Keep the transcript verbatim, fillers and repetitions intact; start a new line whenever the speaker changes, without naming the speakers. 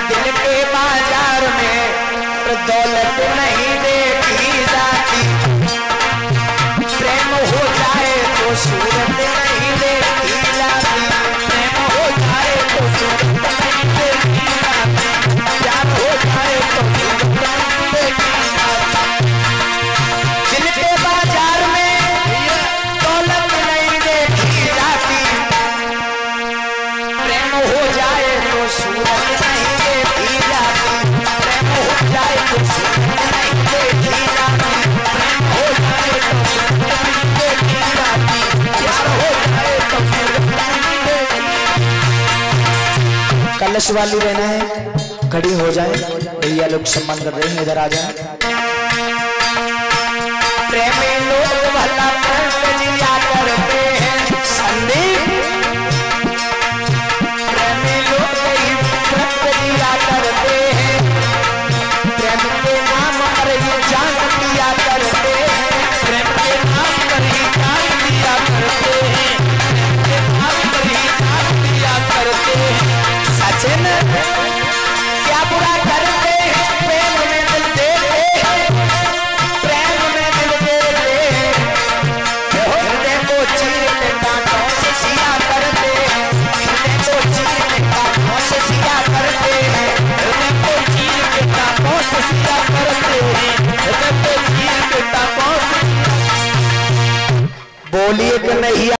दिल के बाजार में दौलत नहीं देखी जाती, प्रेम हो जाए तो सूरत नहीं देखी जाती, प्रेम हो जाए तो सूरत नहीं देखी जाती, प्यार हो जाए तो सूरत नहीं देखी जाती। दिल के बाजार में दौलत नहीं देखी जाती, प्रेम हो जाए तो सूरत नहीं देखी जाती, प्रेम हो जाए तो सूरत नहीं देखी जाती, प्रेम हो जाए तो सूरत नहीं देखी जाती, प्यार हो जाए तो सूरत नहीं देखी जाती। कलश वाली रहना है, खड़ी हो जाए, भैया लोग सम्मान कर रहे हैं, इधर आ जाए। प्रेमी लोग भला जिया करते हैं संदीप, प्रेमी लोग जिया करते हैं, प्रेम के नाम पर ही जान दिया करते हैं, प्रेम के नाम पर ही जान दिया करते हैं, प्रेम के नाम पर ही जान दिया करते हैं। सचिन क्या बुरा करते हैं, प्रेम में दिल देते हैं, प्रेम में दिल देते हैं, हृदय को चीर के कांटों से सिया करते हैं, हृदय को चीर के कांटों से सिया करते हैं, हृदय को चीर के कांटों से सिया करते हैं, हृदय को चीर के कांटों से। बोलिए कि नहीं।